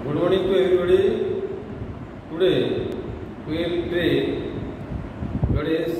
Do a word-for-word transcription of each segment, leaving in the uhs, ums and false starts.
Good morning to everybody. Today we will pray Goddess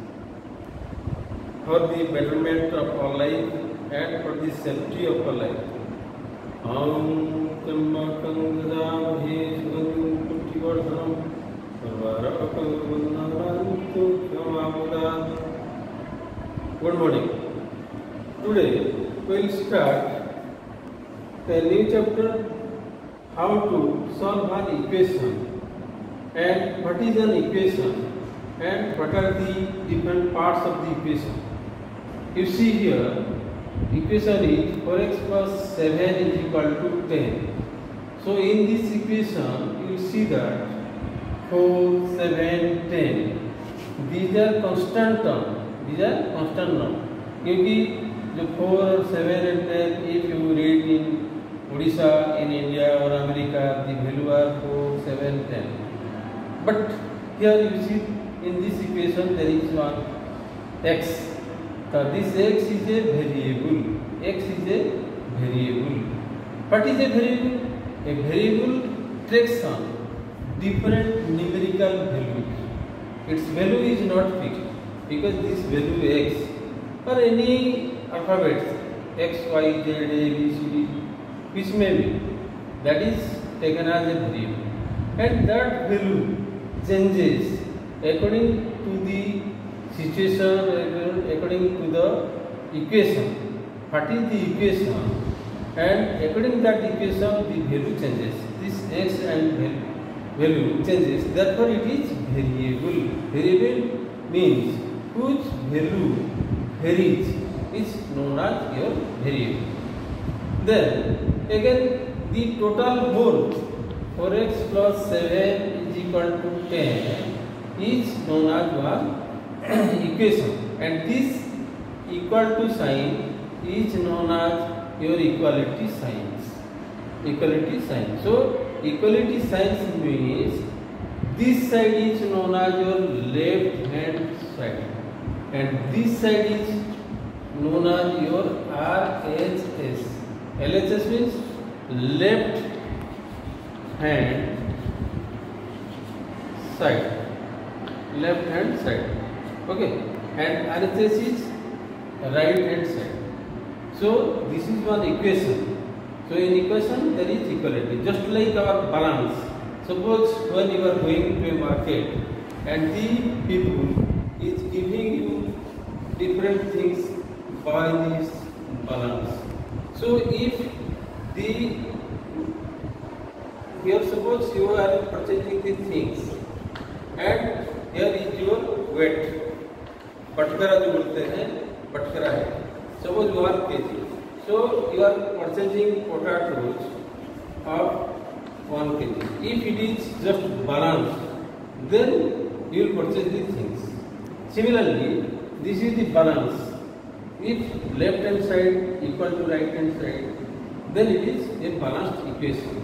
for the betterment of our life and for the safety of our life. Om Tambakam Gadamhe Sugandham Pushtivardhanam Sarvarakam Vandanarantu Kamamudan. Good morning. Today we will start a new chapter, how to solve an equation and what is an equation and what are the different parts of the equation. You see here, equation is four x plus seven is equal to ten. So in this equation you will see that four, seven, ten, these are constant term, these are constant term. क्योंकि जो four और seven and ten, if you read in Odisha, in India or America, the value are four, seven, ten. But here you see in this equation there is one x. So this x is a variable. X is a variable. What is a variable? A variable takes on different numerical values. Its value is not fixed because this value x or any alphabets x, y, z, a, b, c, d, which may be, that is taken as a variable, and that value changes according to the situation, according to the equation. What is the equation? And according to that equation, the value changes. This x and value changes. Therefore, it is variable. Variable means whose value varies is known as your variable. Then again, the total whole four x plus seven is equal to ten is known as one equation, and this equal to sign is known as your equality signs. Equality sign. So equality signs means this side is known as your left hand side, and this side is known as your R H S. L H S means left hand side, left hand side, okay, and R H S is right hand side. So this is one equation. So in equation there is equality, just like our balance. Suppose when you are going to a market and the people is giving you different things by this balance. So if the here suppose you are purchasing the things and here is your weight, पटकरा जो बोलते हैं पटकरा है, suppose one kg. So you are purchasing potatoes of one kg. If it is just balance, then you will purchase these things. Similarly, this is the balance. If left hand side equal to right hand side, then it is a balanced equation.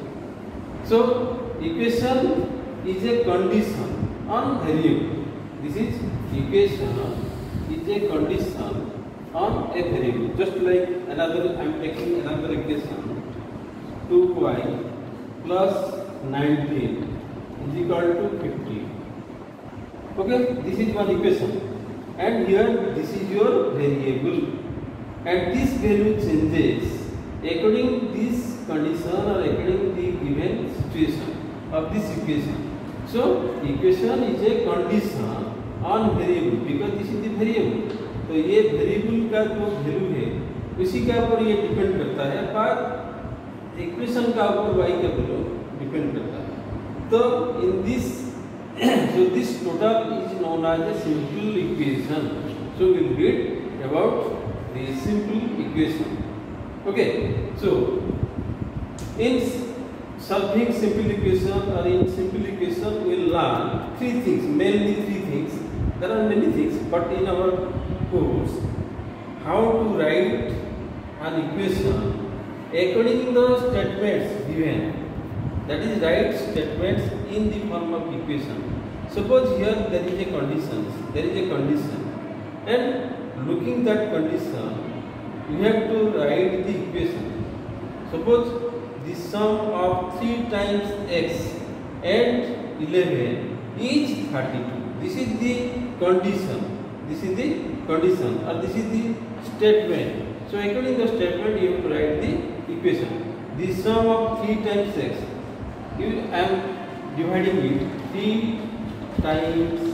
So equation is a condition on variable. This is equation is a condition on a variable. Just like another, I am taking another equation, two y plus nineteen is equal to fifty. Okay, this is one equation. And here this is your variable, and this value changes according to this condition or according to the given situation of this equation. So equation is a condition on variable because this is the variable. तो ये variable का जो value है उसी के ऊपर ये depend करता है, पर इक्वेशन का ऊपर y का value डिपेंड करता है. तो in this so this total is known as a simple equation. So we will read about the simple equation. Okay. So in solving simple equation or in simple equation we will learn three things, mainly three things. There are many things, but in our course, how to write an equation according to the statements given. That is, write statements in the form of equation. Suppose here there is a condition, there is a condition, and looking that condition, you have to write the equation. Suppose the sum of three times x and eleven is thirty-two. This is the condition. This is the condition or this is the statement. So according to the statement you have to write the equation. The sum of three times x. You I am dividing it three times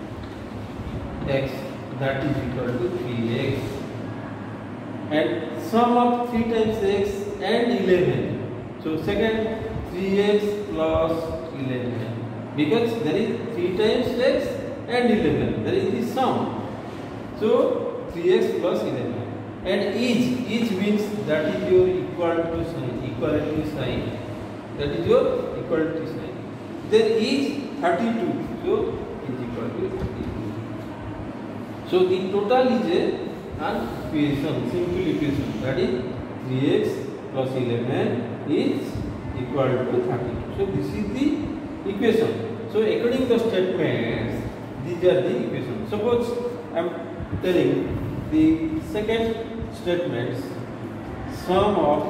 x, that is equal to three x, and sum of three times x and eleven. So second, three x plus eleven, because there is three times x and eleven, there is the sum. So three x plus eleven, and each each means that is your equal to sign, equality sign, that is your equality sign. Then is thirty-two, so is equal to thirty-two. So the total is a an equation, simple equation, that is three x plus eleven is equal to thirty-two. So this is the equation. So according to the statements, these are the equations. Suppose I am telling the second statements, sum of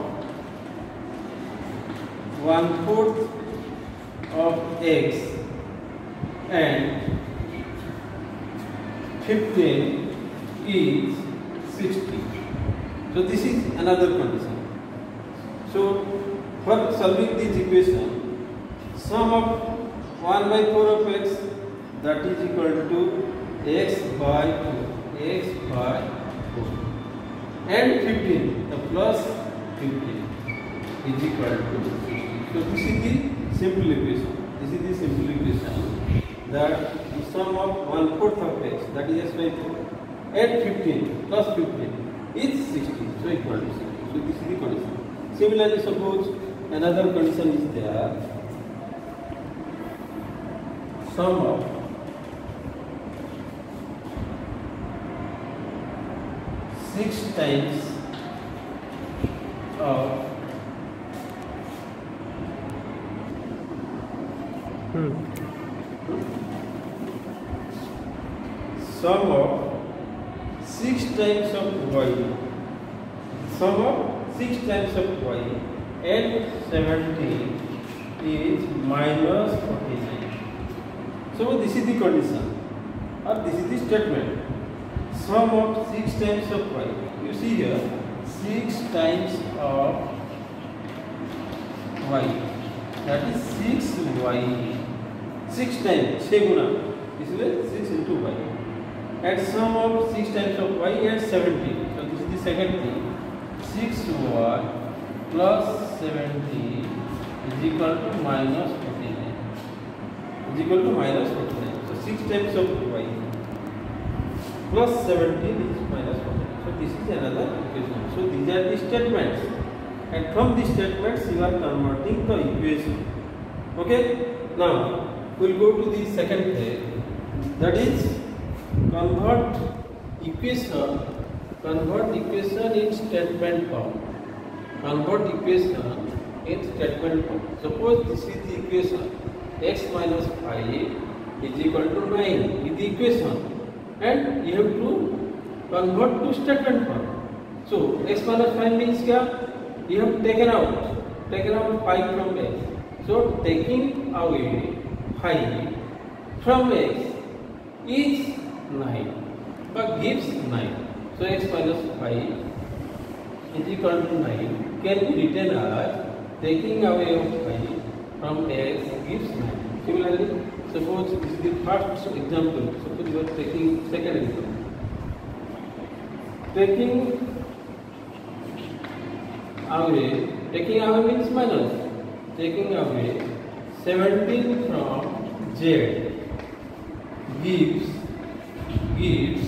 one fourth of x and fifteen is sixty. So this is another condition. So for solving this equation, sum of one by four of x, that is equal to x by two, x by four, and fifteen, the plus fifteen is equal to sixty. So this is the simple equation. This is the simple equation, that the sum of one fourth of x, that is x by four, and fifteen plus fifteen is sixty. So equal to sixty. So this is the condition. Similarly, suppose another condition is there. Sum of six times of hmm. sum of six times of y, sum of six times of y and seventeen is minus forty-nine. So this is the condition, or this is the statement. Sum of six times of y. You see here, six times of y, that is six y. six times, six guna, इसलिए six into y. And sum of six times of y and seventeen. So this is the second thing. six y plus seventeen is equal to minus forty-nine. Is equal to minus forty-nine. So six times of y plus seventeen is minus forty-nine. So this is another equation. So these are the statements, and from these statements you are converting the equation. Okay. Now we will go to the second phase, that is convert equation. Convert equation in statement form. Convert equation in statement form. Suppose this is the equation, x minus five is equal to nine is the equation, and you have to convert to statement form. So x minus five means kya? You have taken out, taken out five from x. So taking away five from x is nine, but gives nine. So x minus five is equal to nine can be written as taking away of five from x gives nine. Similarly, suppose this is the first example. Suppose you are taking second example. Taking away, taking away means minus. Taking away seventeen from z gives gives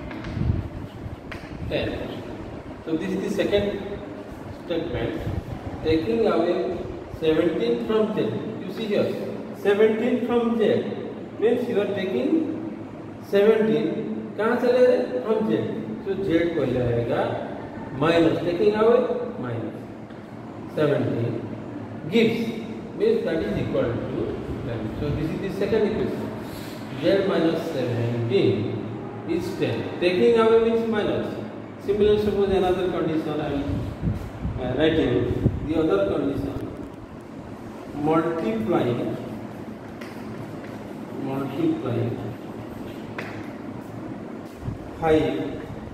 ten. So this is the second statement. Taking away seventeen from z. You see here, seventeen from z means you are taking seventeen. कहाँ चले गए? From z. So z पहले आएगा minus. Taking away minus seventeen gives means that is equal to ten. So this is the second equation. Z minus seventeen is ten. Taking away means minus. Similarly, suppose another condition I am uh, writing the other condition. multiplying multiplying five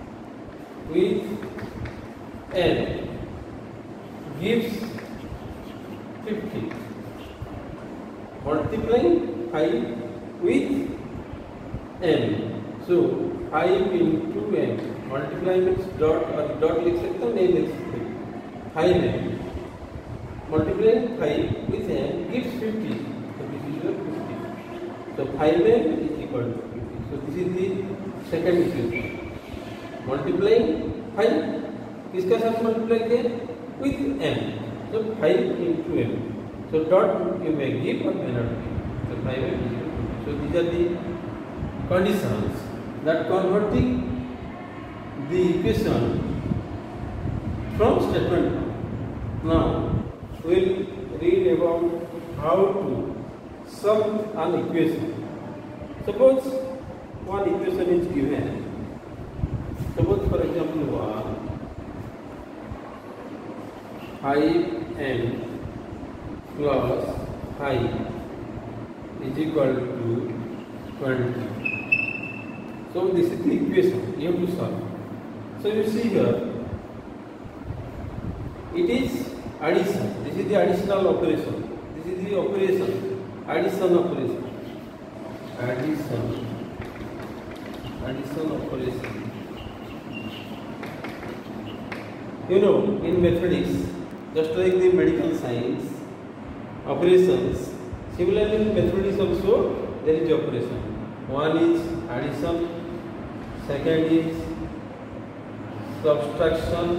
with n gives fifty. Multiplying five with n, so five into n, multiply means dot और dot लिख सकते हैं, नहीं लिख सकते, five n, multiplying five with n gives fifty, so this is your fifty, so five n is equal to fifty, so this is the second equation. Multiplying five किसका साथ multiply किया with n, so five into n, so dot you may give or may not give, so five n is equal to fifty. So these are the conditions that converting the equation from statement. Now we will read about how to sum an equation. Suppose one equation is given. Suppose for example one five n plus five is equal to twenty. So this is the equation you have to solve. So you see here, it is addition. This is the additional operation. This is the operation, addition operation, addition, addition operation. You know, in mathematics, just like the medical science, operations, similarly in mathematics also there is operation. One is addition, second is subtraction,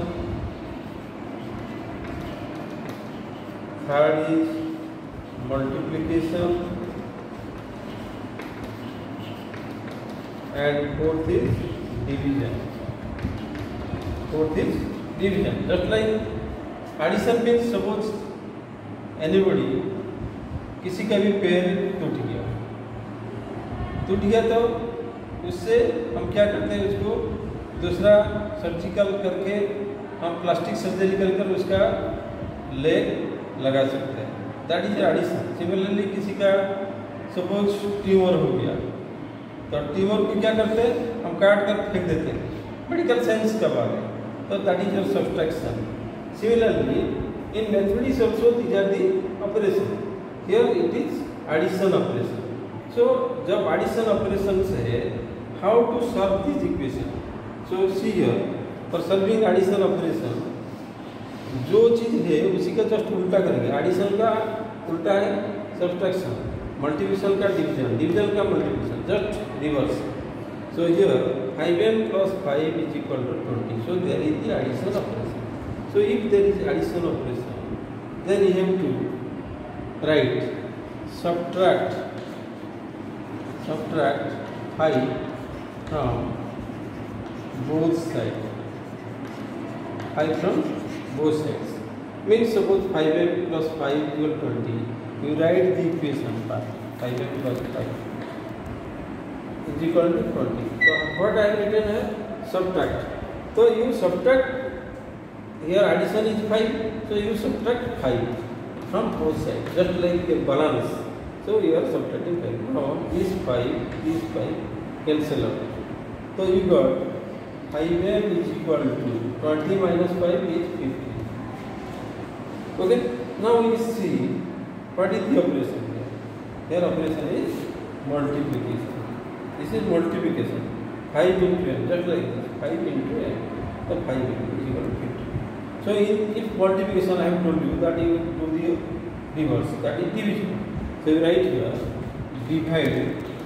third is multiplication, and fourth is division. Fourth is division. Just like addition means suppose anybody, किसी का भी पैर टूट गया टूट गया तो उससे हम क्या करते हैं, उसको दूसरा सर्जिकल करके हम प्लास्टिक सर्जरी कर उसका लेग लगा सकते हैं, दैट इज एडिशन. सिमिलरली किसी का सपोज ट्यूमर हो गया तो ट्यूमर को क्या करते हैं, हम काट कर फेंक देते हैं, मेडिकल साइंस का बात है, तो that is your subtraction. Similarly in mathematics also these are the operation. Here it is addition operation. So जब एडिशन ऑपरेशन है, how to solve this equation. So see here, for solving addition operation जो चीज़ है उसी का just उल्टा करेंगे. Addition का उल्टा है सब्सट्रैक्शन, मल्टीप्लिकेशन का डिवीजन, डिवीजन का multiplication, just reverse. So here five n plus five is equal to twenty. So there is the addition operation. So if there is addition operation, then you have to write subtract subtract five from both sides. five from both sides means suppose five n plus five equal twenty. You write the equation part five n plus five is equal to twenty. So what I have written है subtract. So you subtract, here addition is five, so you subtract five from both sides, just like a balance. So you are subtracting five. Now this five, this five cancel out. So you got five n is equal to twenty minus five is fifty. Okay. Now we see what is the operation here. Here operation is multiplication. This is multiplication. five into n, just like this. five into n. So five is equal to fifty. So in, if multiplication, I have told you that you do the reverse, that is division. So you write here, divide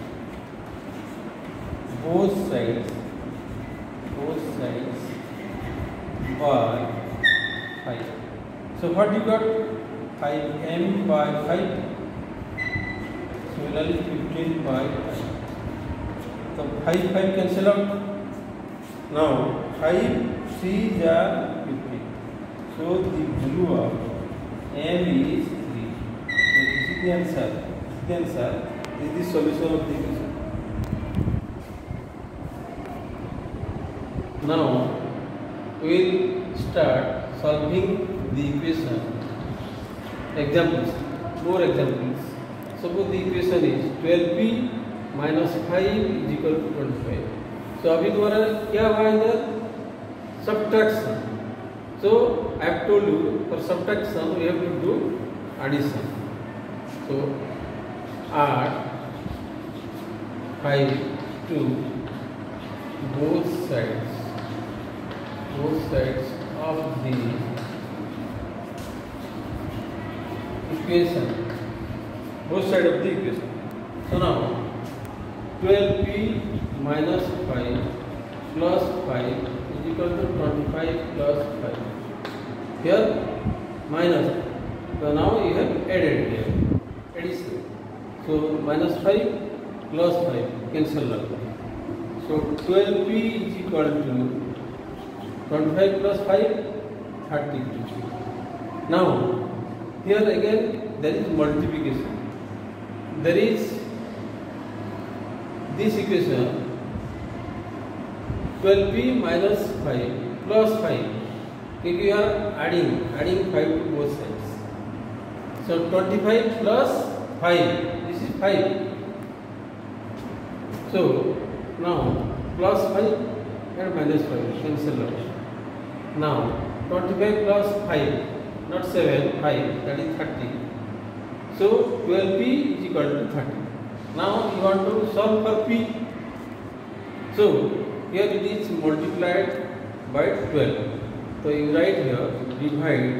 both sides, both sides by five. So what you got? five m by five. Similarly fifteen by five. So five five cancel out. Now five threes are fifty. So the value of m is three. So this is the answer. This is the answer. This is the solution of the equation. Now we will start solving the equation. Examples. more examples. Suppose the equation is twelve p minus five is equal to twenty-five. So अभी तुम्हारा क्या हुआ इधर? Subtraction. So I have told you for subtraction we have to do addition. So add five to both sides, both sides of the equation, both sides of the equation. So now twelve p minus five plus five is equal to twenty-five plus five. Here minus. So now you have added here. Addition. So minus five plus five cancel out. So twelve p is equal to twenty-five plus five, thirty-two. Now here again there is multiplication. There is this equation twelve p minus five plus five. If you are adding adding five to both sides. So twenty-five plus five. This is five. So now plus five and minus five cancel out. Now twenty-five plus five, not seven, five, that is thirty. So twelve p is equal to thirty. Now you want to solve for p. So here it is multiplied by twelve. So you write here divide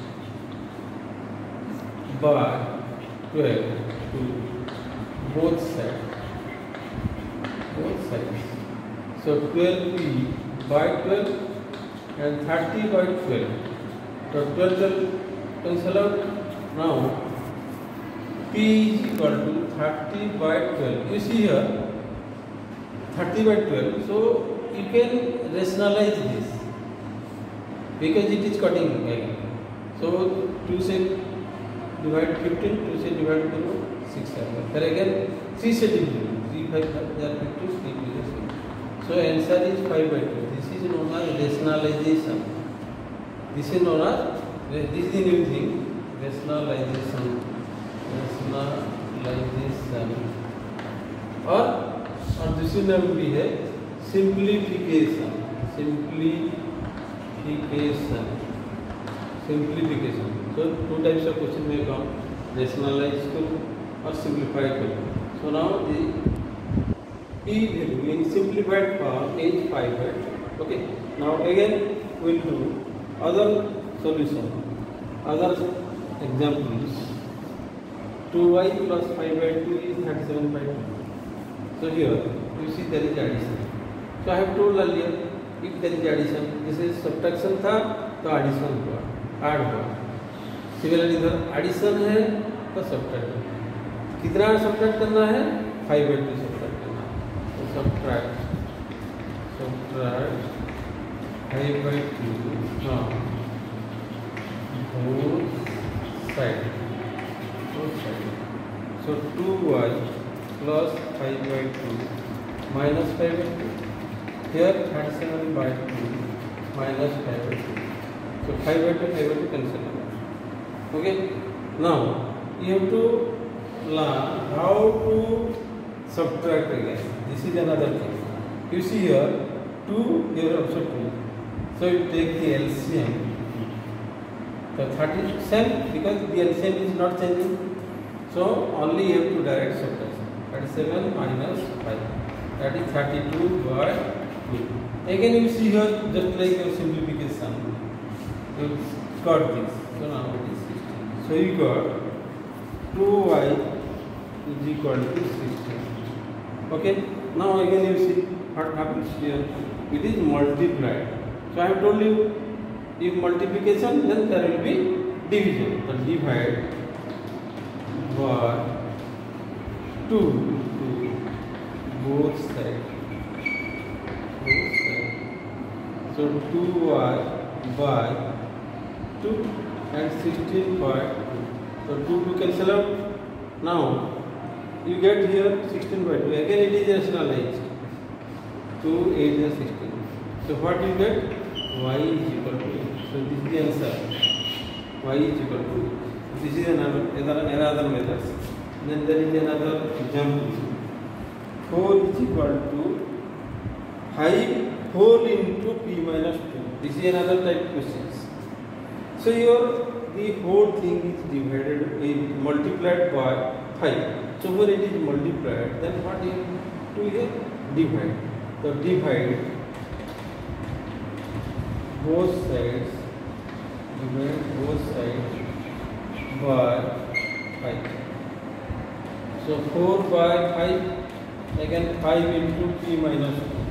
by twelve to both sides. Both sides. So twelve p by twelve and thirty by twelve. So twelve cancel out. Now p is equal to thirty by twelve. You see here thirty by twelve. So you can rationalize this because it is cutting again. So two say divide fifteen, two say divide six. There again three set into three five they are fifty, three is. So answer is five by two. This is known as rationalization. This is known as this is the new thing, rationalization. Rationalization. और और दूसरी नाम भी है simplification. Simplification. Simplification. So two types of question may come: rationalize करो और simplify करो. So now the p value in simplified form is five by two. Okay. Now again we will do other solution, other examples. two y plus five by two is thirty-seven by two. So here you see there is addition. So I have told earlier if there is addition, this is subtraction था तो addition हुआ, add हुआ. Similarly इधर addition है तो subtract. कितना subtract करना है? five by two subtract करना है. तो subtract, subtract five by two. हाँ. Both side. Both side. So two y plus five by two minus five by two. Here thirty-seven by two minus five by two. So five by two, five by two cancel. Okay. Now you have to learn how to subtract again. This is another thing. You see here two, here also two. So you take the L C M. So thirty-seven because the L C M is not changing. So only you have to direct subtraction. thirty-seven minus five. That is thirty-two by two. Again you see here just like your simplification. You got this. So now it is sixteen. So you got two y is equal to sixteen. Okay. Now again you see what happens here. It is multiplied. So I have told you if multiplication then there will be division. So divide by two to both sides. Both sides. So two y by two and sixteen by two. So two to cancel out. Now you get here sixteen by two. Again it is rationalized. two, eight is sixteen. So what you get? Y is equal to eight. So this is the answer. Y is equal to eight. This This is another another, another method. Then there is another example. four is equal to five whole into p minus two. This is another type questions. So your the whole thing is divided, is multiplied by five. So when it is multiplied, then what you do here? Divide. So divide both sides, divide both sides by five. So four by five, again five into p minus two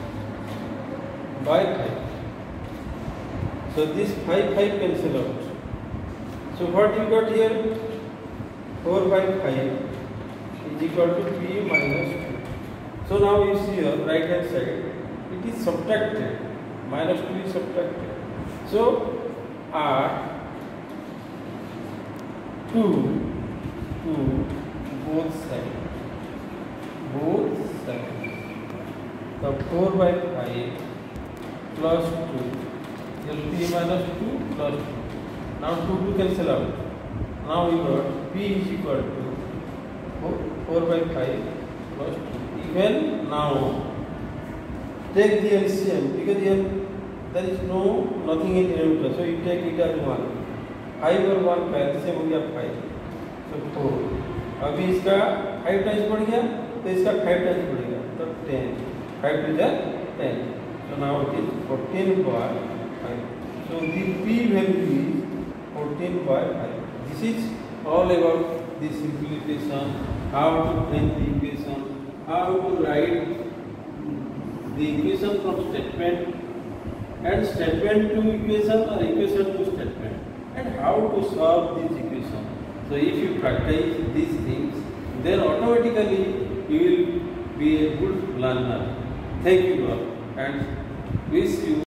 by five. So this five five cancel out. So what you got here? four by five is equal to p minus two. So now you see here right hand side, it is subtracted. Minus two is subtracted. So R two to both sides. Both sides. So four by five plus two. Then p minus two plus two. Now two to cancel out. Now you got p is equal to four by five plus two. Even now take the L C M because here there is no nothing in denominator, so you take it as one. five और one का LCM हो गया five. So four. अभी इसका five times बढ़ गया तो इसका five टाइम्स बढ़ेगा तो ten. five to the ten. So now it is fourteen by five. So the p value is fourteen by five. This is all about the simplification, how to find the equation, how to write the equation from statement and statement to equation or equation to statement, and how to solve this equation. So if you practice these things, then automatically you will be a good learner. Thank you all and wish you